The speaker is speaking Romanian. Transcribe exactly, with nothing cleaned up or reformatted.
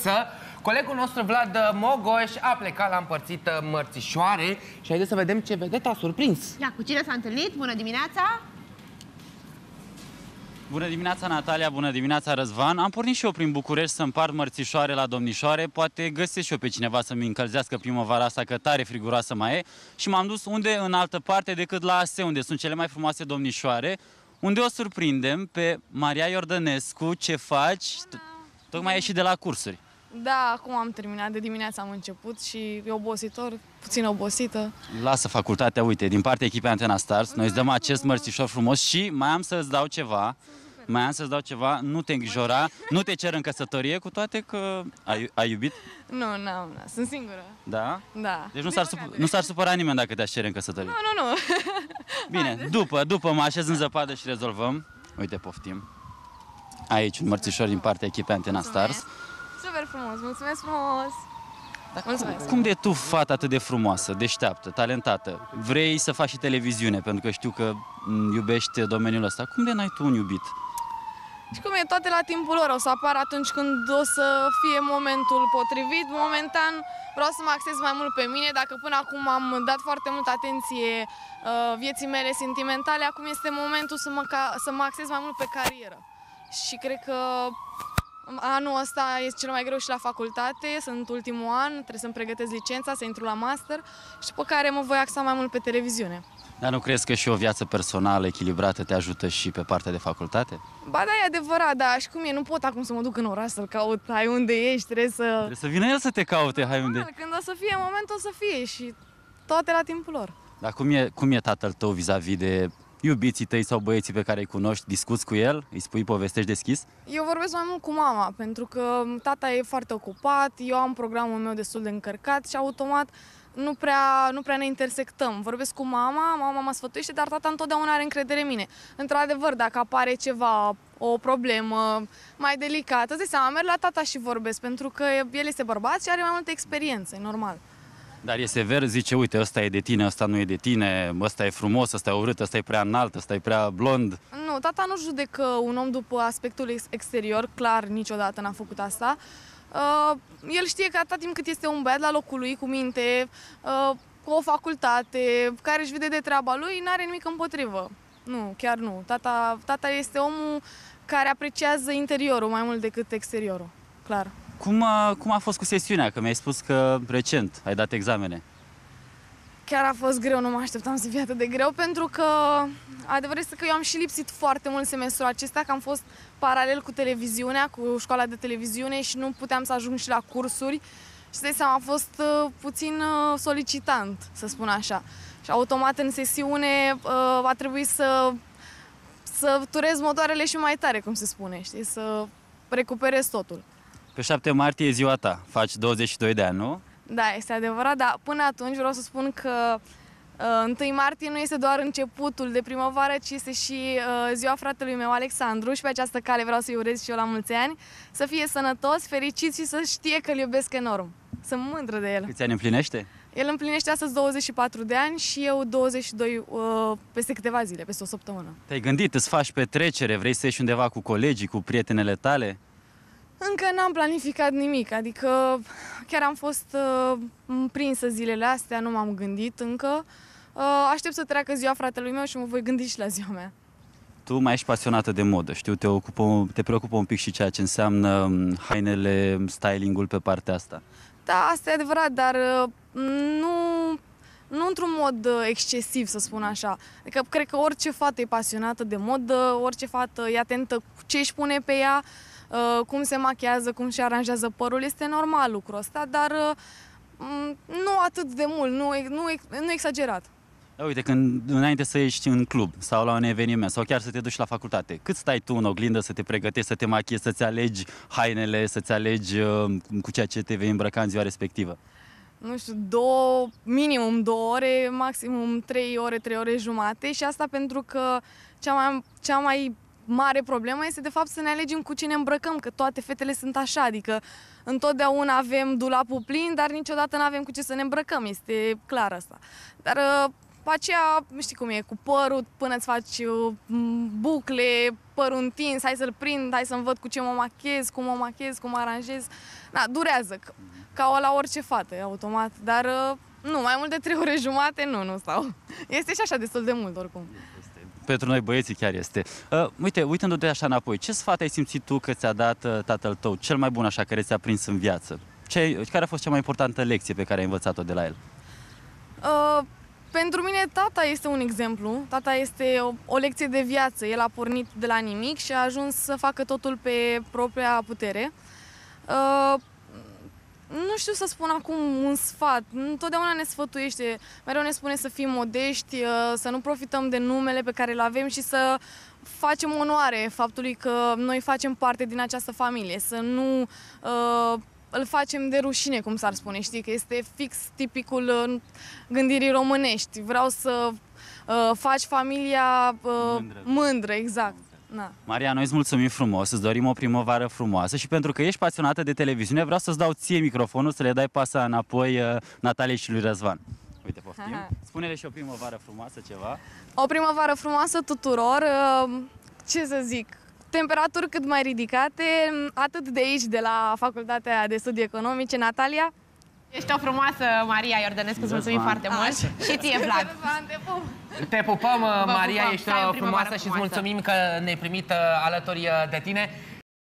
frumoasă. Colegul nostru Vlad Mogoș a plecat la împărțită mărțișoare și haideți să vedem ce vedeta a surprins. Ia, cu cine s-a întâlnit? Bună dimineața! Bună dimineața, Natalia, bună dimineața, Răzvan. Am pornit și eu prin București să împart mărțișoare la domnișoare. Poate găsesc și eu pe cineva să-mi încălzească primăvara asta, că tare friguroasă mai e. Și m-am dus unde în altă parte decât la A S E, unde sunt cele mai frumoase domnișoare, unde o surprindem pe Maria Iordănescu. Ce faci? Tocmai ai ieșit de la cursuri. Da, acum am terminat, de dimineața am început și e obositor, puțin obosită. Lasă facultatea, uite, din partea echipei Antena Stars, noi îți dăm acest mărțișor frumos și mai am să-ți dau ceva, mai am să-ți dau ceva, nu te îngrijora, nu te cer în căsătorie, cu toate că ai, ai iubit? Nu, n-am, sunt singură. Da? Da. Deci nu s-ar, sup nu s-ar supăra nimeni dacă te-aș cere în căsătorie? Nu, nu, nu. Bine, după, după mă așez în zăpadă și rezolvăm. Uite, poftim. Aici un mărțișor din partea echipei Antena Stars. Super frumos, mulțumesc frumos! Mulțumesc. Cum de tu, fată atât de frumoasă, deșteaptă, talentată, vrei să faci și televiziune, pentru că știu că iubești domeniul ăsta, cum de n-ai tu un iubit? Și cum e, toate la timpul lor, o să apară atunci când o să fie momentul potrivit. Momentan vreau să mă axez mai mult pe mine, dacă până acum am dat foarte multă atenție uh, vieții mele sentimentale, acum este momentul să mă, să mă axez mai mult pe carieră. Și cred că anul ăsta este cel mai greu și la facultate, sunt ultimul an, trebuie să-mi pregătesc licența, să intru la master și după care mă voi axa mai mult pe televiziune. Dar nu crezi că și o viață personală echilibrată te ajută și pe partea de facultate? Ba da, e adevărat, da, și cum e, nu pot acum să mă duc în oraș să-l caut, hai unde ești, trebuie să... Trebuie să vină el să te caute, hai unde... Când o să fie momentul, o să fie și toate la timpul lor. Dar cum e, cum e tatăl tău vis-a-vis de iubiții tăi sau băieții pe care îi cunoști? Discuți cu el? Îi spui, povestești deschis? Eu vorbesc mai mult cu mama, pentru că tata e foarte ocupat, eu am programul meu destul de încărcat și automat nu prea, nu prea ne intersectăm. Vorbesc cu mama, mama mă sfătuiește, dar tata întotdeauna are încredere în mine. Într-adevăr, dacă apare ceva, o problemă mai delicată, îți dai seama, merg la tata și vorbesc, pentru că el este bărbat și are mai multe experiențe, e normal. Dar e sever, zice, uite, ăsta e de tine, ăsta nu e de tine, ăsta e frumos, ăsta e urât, ăsta e prea înalt, ăsta e prea blond. Nu, tata nu judecă un om după aspectul exterior, clar, niciodată n-a făcut asta. Uh, el știe că atâta timp cât este un băiat la locul lui, cu minte, uh, cu o facultate, care își vede de treaba lui, n-are nimic împotrivă. Nu, chiar nu. Tata, tata este omul care apreciază interiorul mai mult decât exteriorul, clar. Cum a, cum a fost cu sesiunea? Că mi-ai spus că recent ai dat examene. Chiar a fost greu, nu mă așteptam să fie atât de greu, pentru că adevărul este că eu am și lipsit foarte mult semestrul acesta, că am fost paralel cu televiziunea, cu școala de televiziune și nu puteam să ajung și la cursuri. Și de seama, a fost uh, puțin uh, solicitant, să spun așa. Și automat în sesiune uh, a trebuit să, să turez motoarele și mai tare, cum se spune, știi? Să recuperez totul. Pe șapte martie e ziua ta, faci douăzeci și doi de ani, nu? Da, este adevărat, dar până atunci vreau să spun că uh, întâi martie nu este doar începutul de primăvară, ci este și uh, ziua fratelui meu, Alexandru, și pe această cale vreau să-i urez și eu la mulți ani, să fie sănătos, fericit și să știe că îl iubesc enorm. Sunt mândră de el. Câți ani împlinește? El împlinește astăzi douăzeci și patru de ani și eu douăzeci și doi uh, peste câteva zile, peste o săptămână. Te-ai gândit, îți faci petrecere, vrei să ieși undeva cu colegii, cu prietenele tale? Încă n-am planificat nimic, adică chiar am fost uh, prinsă zilele astea, nu m-am gândit încă. Uh, aștept să treacă ziua fratelui meu și mă voi gândi și la ziua mea. Tu mai ești pasionată de modă, știu, te, ocupă, te preocupă un pic și ceea ce înseamnă hainele, stylingul pe partea asta. Da, asta e adevărat, dar uh, nu, nu într-un mod uh, excesiv, să spun așa. Adică cred că orice fată e pasionată de modă, orice fată e atentă cu ce își pune pe ea, Uh, cum se machează, cum și aranjează părul, este normal lucrul ăsta, dar uh, nu atât de mult, nu, nu, nu exagerat. Da, uite, când înainte să ieși în club sau la un eveniment sau chiar să te duci la facultate, cât stai tu în oglindă să te pregătești, să te machiezi, să-ți alegi hainele, să-ți alegi uh, cu ceea ce te vei îmbrăca în ziua respectivă? Nu știu, două, minimum două ore, maximum trei ore, trei ore jumate și asta pentru că cea mai, cea mai mare problemă este de fapt să ne alegem cu ce ne îmbrăcăm, că toate fetele sunt așa, adică întotdeauna avem dulapul plin, dar niciodată nu avem cu ce să ne îmbrăcăm, este clar asta. Dar pe aceea, știi cum e, cu părul, până îți faci bucle, părul întins, hai să-l prind, hai să-mi văd cu ce mă machez, cum mă machez, cum mă aranjez. Da, durează, ca la orice fată, automat, dar nu, mai mult de trei ore jumate, nu, nu stau. Este și așa destul de mult, oricum. Pentru noi băieții chiar este. Uh, uite, uitându-te așa înapoi, ce sfat ai simțit tu că ți-a dat uh, tatăl tău, cel mai bun așa, care ți-a prins în viață? Ce, care a fost cea mai importantă lecție pe care ai învățat-o de la el? Uh, pentru mine tata este un exemplu, tata este o, o lecție de viață. El a pornit de la nimic și a ajuns să facă totul pe propria putere. Uh, nu știu să spun acum un sfat, întotdeauna ne sfătuiește, mereu ne spune să fim modești, uh, să nu profităm de numele pe care îl avem și să facem onoare faptului că noi facem parte din această familie, să nu uh, îl facem de rușine, cum s-ar spune, știi, că este fix tipicul uh, gândirii românești. Vreau să uh, faci familia uh, mândră. mândră, exact. Na. Maria, noi îți mulțumim frumos, îți dorim o primăvară frumoasă și pentru că ești pasionată de televiziune, vreau să-ți dau ție microfonul, să le dai pasa înapoi uh, Nataliei și lui Răzvan. Uite, poftim. Aha. Spune-le și o primăvară frumoasă ceva. O primăvară frumoasă tuturor, uh, ce să zic, temperaturi cât mai ridicate, atât de aici, de la Facultatea de Studii Economice, Natalia. Ești o frumoasă, Maria Iordănescu, îți mulțumim foarte mult. Și ție, Vlad. Te pupăm, Maria, pupăm. ești Să ai o frumoasă primăvară și îți frumoasă. mulțumim că ne-ai primit alături de tine.